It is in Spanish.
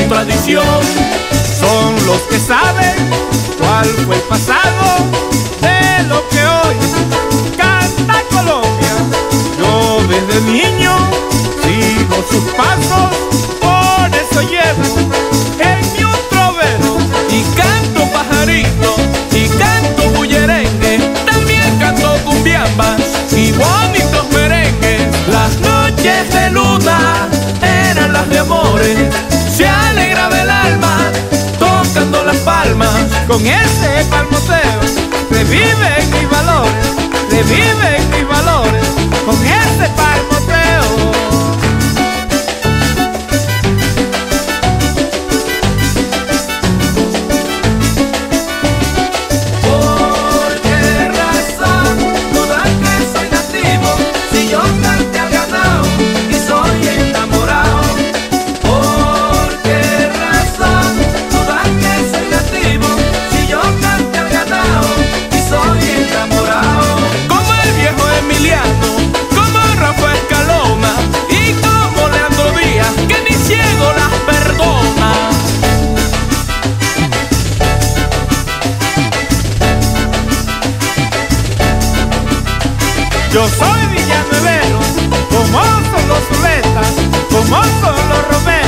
tradición. Son los que saben cuál fue el pasado de lo que hoy canta Colombia. Yo desde niño sigo sus pasos, por eso llevo en mi un trovero. Y canto pajarito, y canto bullerengue, también canto cumbiambas y bonitos merengues. Las noches de luna eran las de amores, se alegraba el alma tocando las palmas. Con ese palmoteo reviven mis valores, reviven mis valores, con ese palmoteo. Yo soy villanuevero, como son los Zuletas, como son los Romeros.